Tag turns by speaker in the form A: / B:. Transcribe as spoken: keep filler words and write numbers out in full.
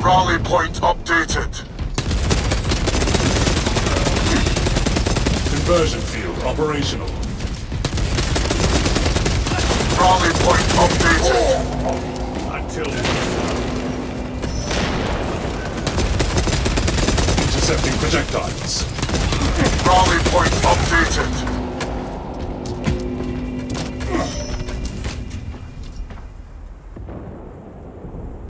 A: Rally point updated.
B: Conversion field operational.
A: Rally point updated.
B: Until intercepting projectiles.
A: Rally point updated.